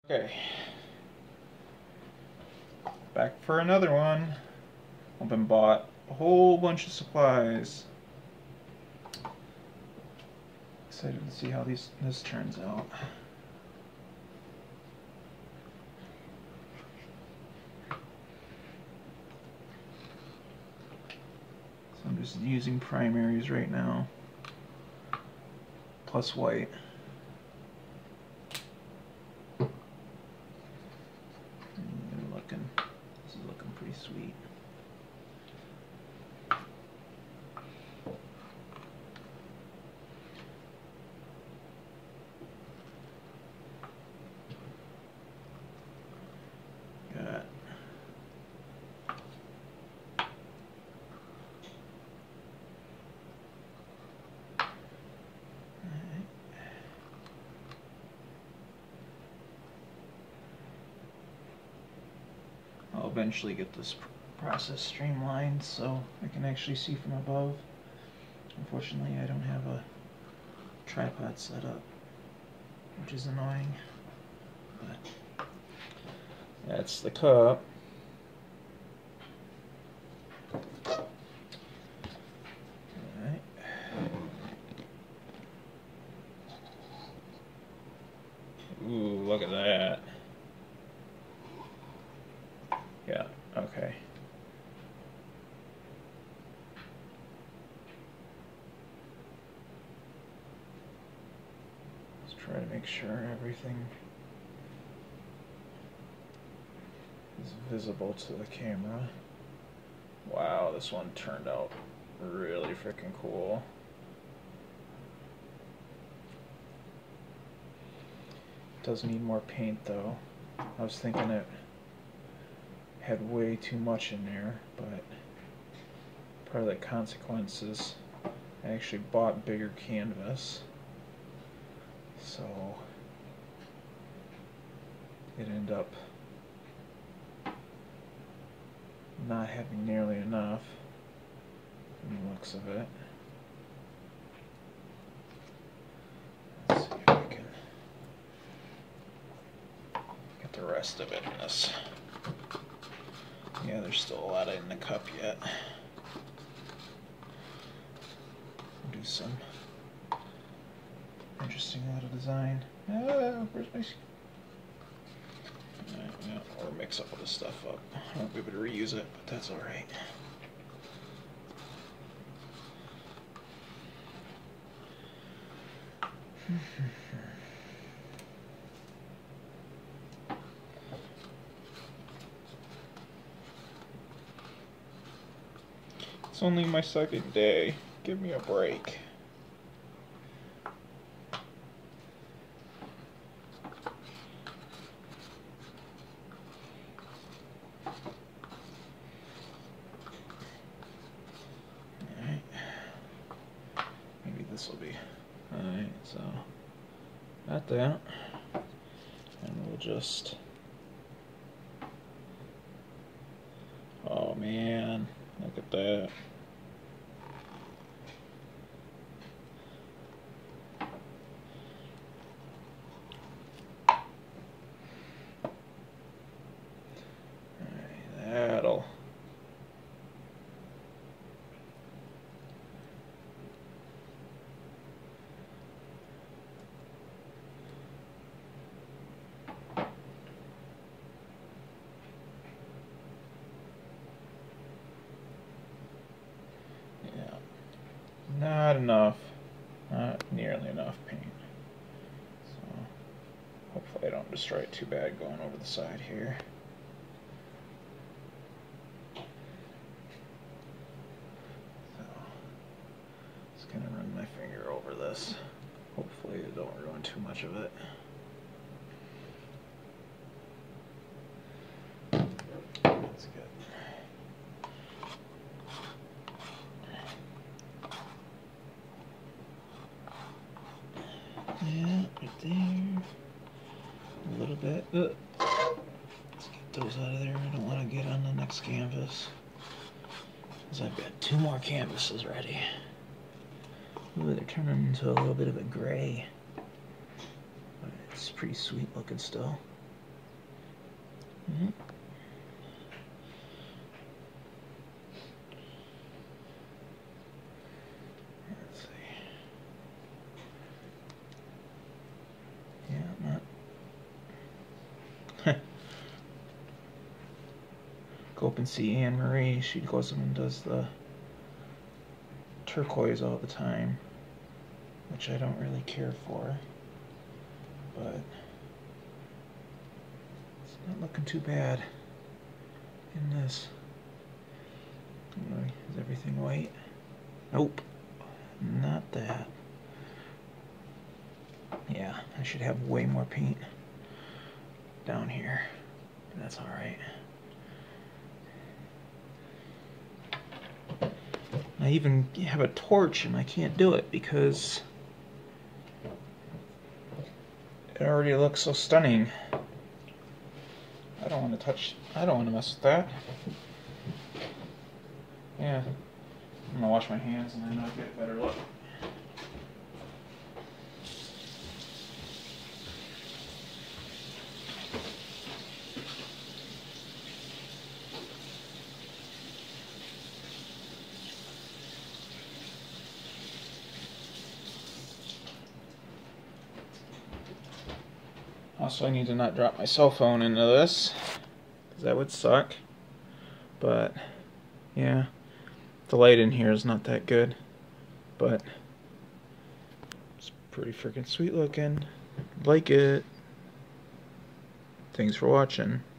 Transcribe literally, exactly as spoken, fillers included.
Okay, back for another one. I've been bought a whole bunch of supplies. Excited to see how these this turns out. So I'm just using primaries right now, plus white. And looking, this is looking pretty sweet. Got I'll eventually get this process streamlined so I can actually see from above. Unfortunately, I don't have a tripod set up, which is annoying. But that's the cup. Alright. Ooh, look at that. Yeah, okay. Let's try to make sure everything is visible to the camera. Wow, this one turned out really freaking cool. Does need more paint though. I was thinking it had way too much in there, but part of the consequence is I actually bought bigger canvas, so it ended up not having nearly enough from the looks of it. Let's see if I can get the rest of it in this. Yeah, there's still a lot in the cup yet. Do some interesting little design. Ah, where's my... Alright, yeah, or mix up all this stuff up. I won't be able to reuse it, but that's alright. It's only my second day. Give me a break. Alright. Maybe this will be. Alright, so got that. And we'll just. Oh man, look at that. That'll yeah, not enough, not nearly enough paint. So hopefully I don't destroy it too bad going over the side here. Gonna run my finger over this. Hopefully I don't ruin too much of it. That's good. Yeah, right there. A little bit. Ugh. Let's get those out of there. I don't want to get on the next canvas, because I've got two more canvases ready. Ooh, they're turning into a little bit of a gray, but it's pretty sweet looking still. Mm-hmm. Let's see. Yeah, not. Go up and see Anne Marie. She goes up and does the turquoise all the time, which I don't really care for, but it's not looking too bad in this. Is everything white? Nope, not that. Yeah, I should have way more paint down here. That's all right. I even have a torch and I can't do it because it already looks so stunning. I don't want to touch, I don't want to mess with that. Yeah, I'm gonna wash my hands and then I'll get a better look. Also, I need to not drop my cell phone into this, because that would suck. But, yeah, the light in here is not that good, but it's pretty freaking sweet looking. Like it. Thanks for watching.